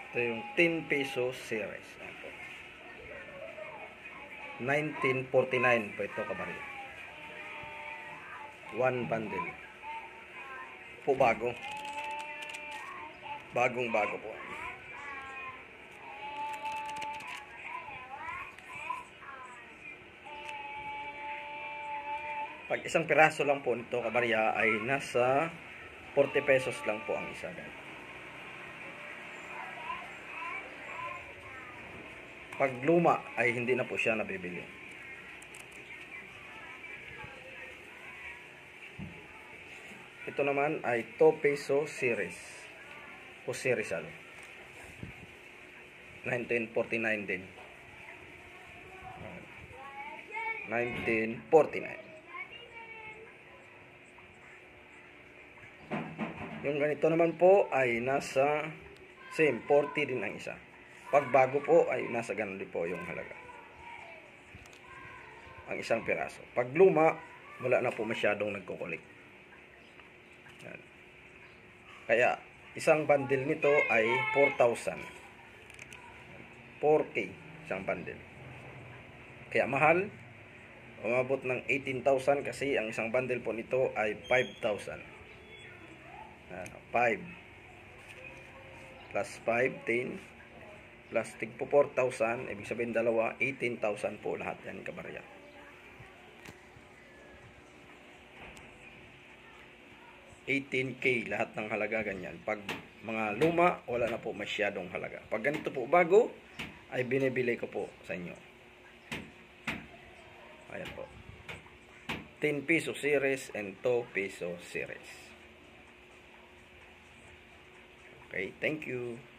Ito yung 10 peso series. Ayan po. 1949 po ito kabarya. One bundle. Po bago. Bagong bago po. Pag isang piraso lang po nito kabarya ay nasa 40 pesos lang po ang isa. Pag luma ay hindi na po siya nabibili. Ito naman ay 2 peso series o serizal. 1949 din. 1949. Yung ganito naman po ay nasa same 40 din ang isa. Pag bago po ay nasa ganun din po yung halaga. Ang isang piraso. Pag luma, wala na po masyadong nagkukulik. Yan. Kaya isang bundle nito ay 4,000. 4K isang bundle. Kaya mahal. Umabot ng 18,000 kasi ang isang bundle po nito ay 5,000. 5 plus 5, 10 plastic po 4,000, ibig sabihin dalawa, 18,000 po lahat yan kabarya. 18K lahat ng halaga ganyan. Pag mga luma, wala na po masyadong halaga. Pag ganito po bago, ay binibili ko po sa inyo. Ayan po. 10 peso series and 2 peso series. Okay, thank you.